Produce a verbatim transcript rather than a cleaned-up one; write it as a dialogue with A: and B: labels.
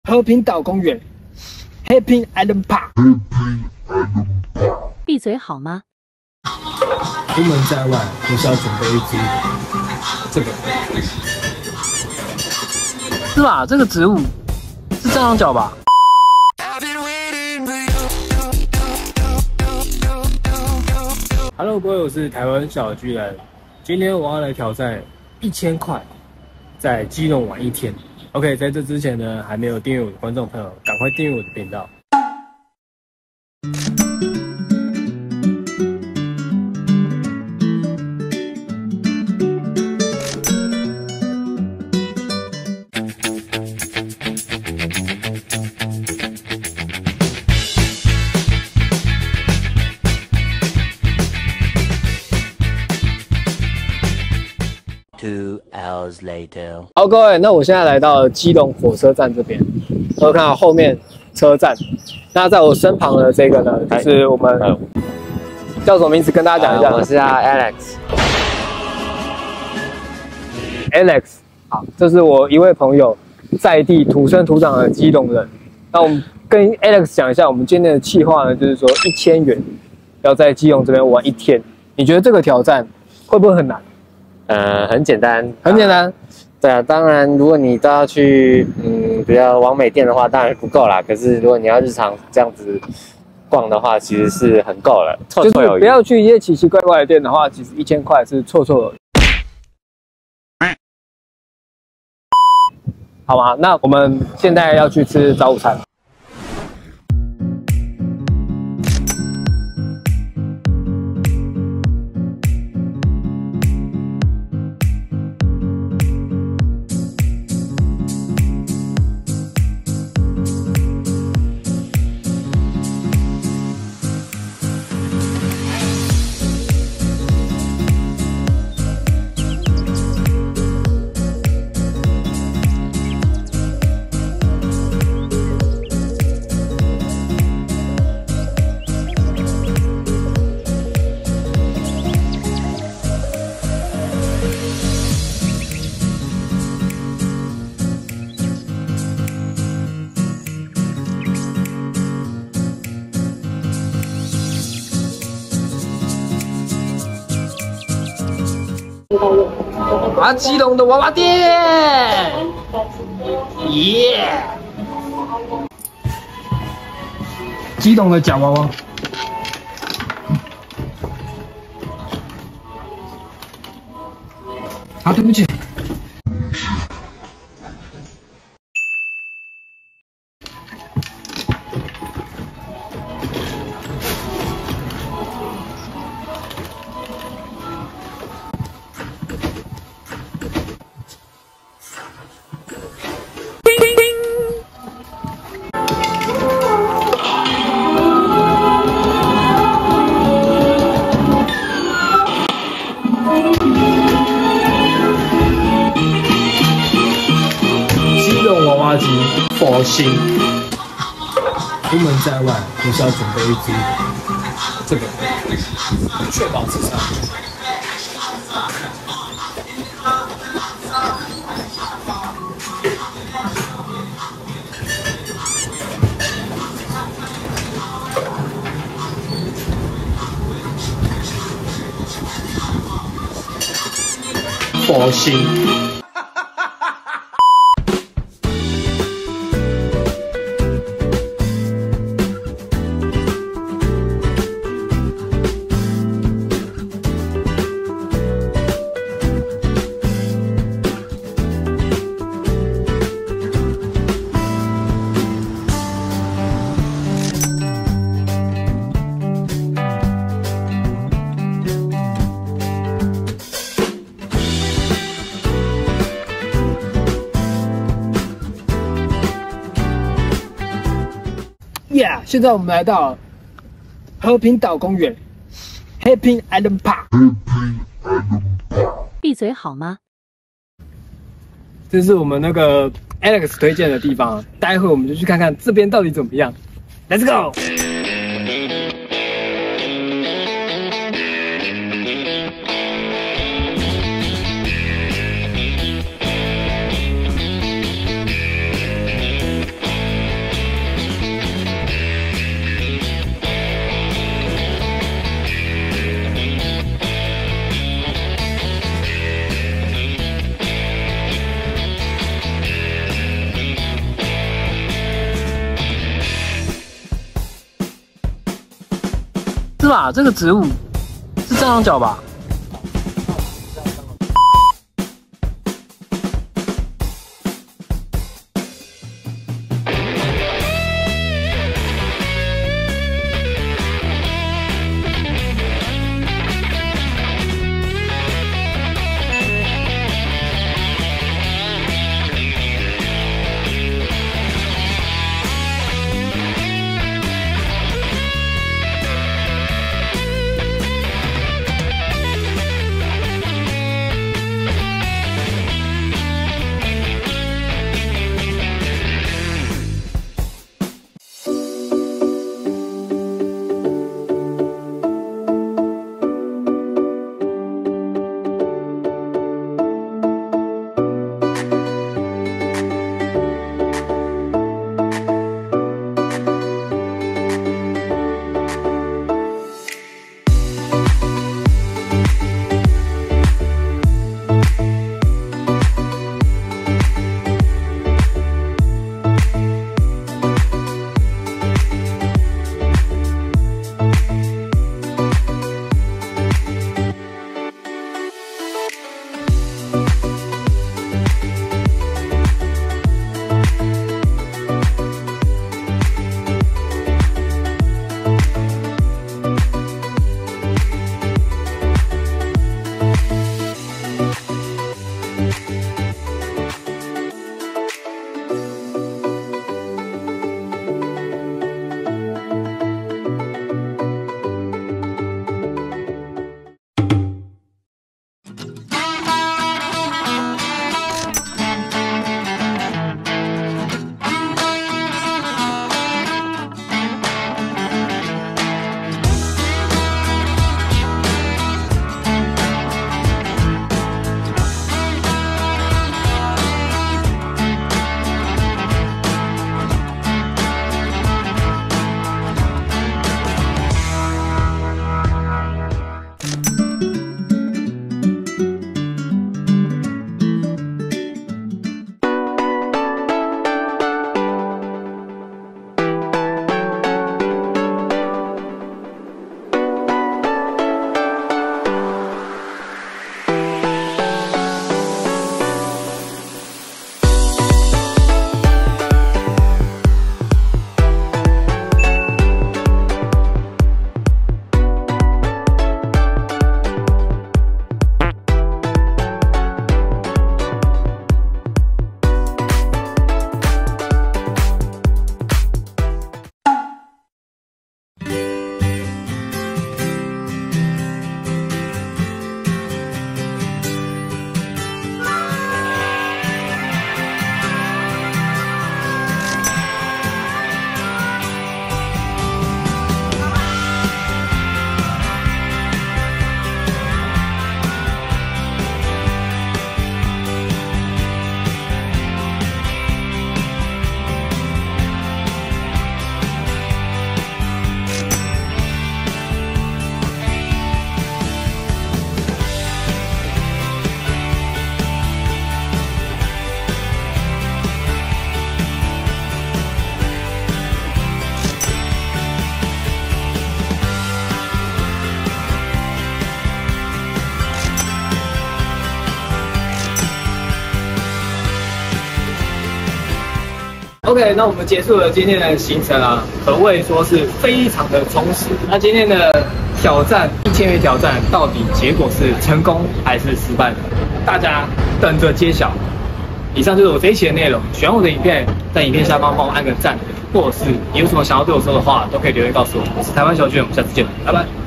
A: 和平岛公园 ，Happy Island Park。
B: 闭嘴好吗？
A: 出门在外，不是要准备一支这个？是吧？这个植物是蟑螂脚吧？ Hello， 各位，我是台湾小巨人。今天我要来挑战一千块，在基隆玩一天。OK， 在这之前呢，还没有订阅我的观众朋友，赶快订阅我的频道。
C: Two hours later，
A: 好，各位，那我现在来到基隆火车站这边，大家看到后面车站，那在我身旁的这个呢，就是我们叫什么名字？跟大家讲一下。
C: 呃、我是啊 Alex。
A: Alex， 好，这是我一位朋友，在地土生土长的基隆人。那我们跟 Alex 讲一下，我们今天的计划呢，就是说一千元要在基隆这边玩一天。你觉得这个挑战会不会很难？
C: 呃，很简单，
A: 很简单。
C: 对啊，当然，如果你都要去，嗯，比较完美店的话，当然不够啦。可是如果你要日常这样子逛的话，其实是很够了，绰绰有余。
A: 就是不要去一些奇奇怪怪的店的话，其实一千块是绰绰有余。好吗？那我们现在要去吃早午餐。 啊，基隆的娃娃店，耶！基隆的假娃娃。啊，对不起。娃娃机佛心，出门在外不是要准备一支这个，确保自杀。佛心。 Yeah， 现在我们来到和平岛公园 ，Happy Island Park。
B: 闭嘴好吗？
A: 这是我们那个 Alex 推荐的地方，待会我们就去看看这边到底怎么样。Let's go！ 是吧？这个植物是蟑螂脚吧？
B: OK， 那我们结束了今天的行程啊，可谓说是非常的充实。那今天的挑战一千元挑战，到底结果是成功还是失败呢？大家等着揭晓。以上就是我这一期的内容。喜欢我的影片，在影片下方帮我按个赞，或者是你有什么想要对我说的话，都可以留言告诉我。我是台湾小卷，我们下次见，拜拜。